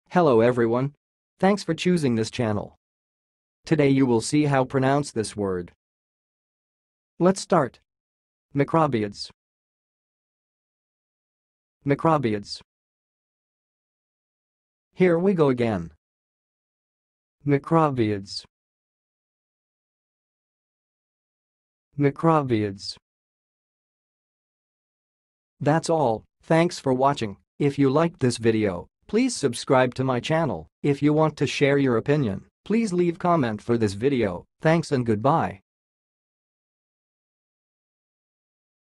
Hello everyone. Thanks for choosing this channel. Today you will see how pronounce this word. Let's start. Microbeads. Microbeads. Here we go again. Microbeads. Microbeads. That's all. Thanks for watching. If you liked this video, please subscribe to my channel. If you want to share your opinion, please leave comment for this video. Thanks and goodbye.